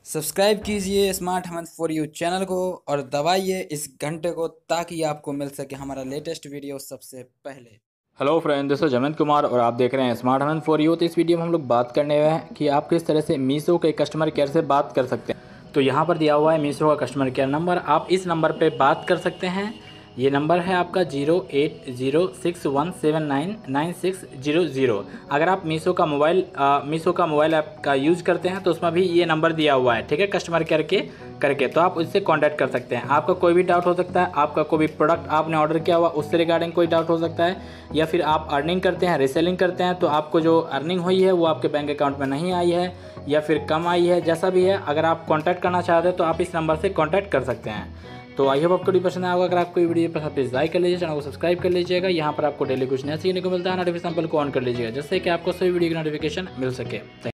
Subscribe कीजिए smart हमन for you channel को और दबाइए इस घंटे को ताकि आपको मिल सके हमारा लेटेस्ट वीडियो सबसे पहले। Hello friend, this is Jamnant Kumar और आप देख रहे हैं स्मार्ट हमन फॉर यू। तो इस वीडियो में हम लोग बात करने वाले हैं कि आप किस तरह से मीशो के कस्टमर केयर से बात कर सकते हैं। तो यहाँ पर दिया हुआ है मीशो का कस्टमर केयर नंबर, आप इस नंबर पे बात कर सकते हैं। ये नंबर है आपका 080617999600। अगर आप मीशो का मोबाइल ऐप का यूज़ करते हैं तो उसमें भी ये नंबर दिया हुआ है, ठीक है, कस्टमर केयर के करके, तो आप उससे कांटेक्ट कर सकते हैं। आपका कोई भी डाउट हो सकता है, आपका कोई भी प्रोडक्ट आपने ऑर्डर किया हुआ उससे रिगार्डिंग कोई डाउट हो सकता है, या फिर आप अर्निंग करते हैं, रीसेलिंग करते हैं, तो आपको जो अर्निंग हुई है वो आपके बैंक अकाउंट में नहीं आई है या फिर कम आई है, जैसा भी है, अगर आप कांटेक्ट करना चाहते हैं तो आप इस नंबर से कांटेक्ट कर सकते हैं। तो आई होप आपको वीडियो पसंद आएगा। अगर आपको वीडियो पसंद प्लीज़ लाइक कर लीजिए, चैनल को सब्सक्राइब कर लीजिएगा। यहाँ पर आपको डेली कुछ नया सीखने को मिलता है, नोटिफिकेशन बेल को ऑन कर लीजिएगा जिससे कि आपको सभी वीडियो की नोटिफिकेशन मिल सके।